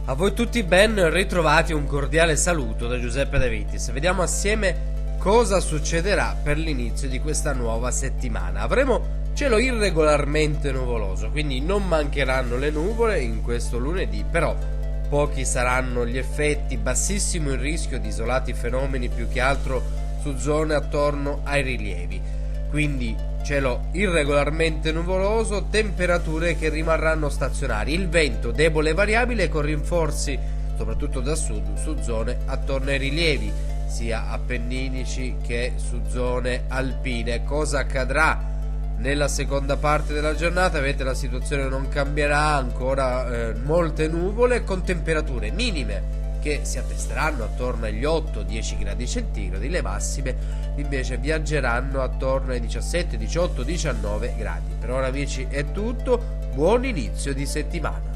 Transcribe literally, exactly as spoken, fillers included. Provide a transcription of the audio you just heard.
A voi tutti ben ritrovati, un cordiale saluto da Giuseppe De Vitis. Vediamo assieme cosa succederà per l'inizio di questa nuova settimana. Avremo cielo irregolarmente nuvoloso, quindi non mancheranno le nuvole in questo lunedì, però pochi saranno gli effetti, bassissimo il rischio di isolati fenomeni più che altro su zone attorno ai rilievi. Quindi cielo irregolarmente nuvoloso, temperature che rimarranno stazionarie, il vento debole e variabile con rinforzi soprattutto da sud su zone attorno ai rilievi, sia appenninici che su zone alpine. Cosa accadrà nella seconda parte della giornata? Vedete, la situazione non cambierà, ancora eh, molte nuvole con temperature minime che si attesteranno attorno agli otto dieci gradi centigradi, le massime invece viaggeranno attorno ai diciassette diciotto diciannove gradi. Per ora amici è tutto, buon inizio di settimana.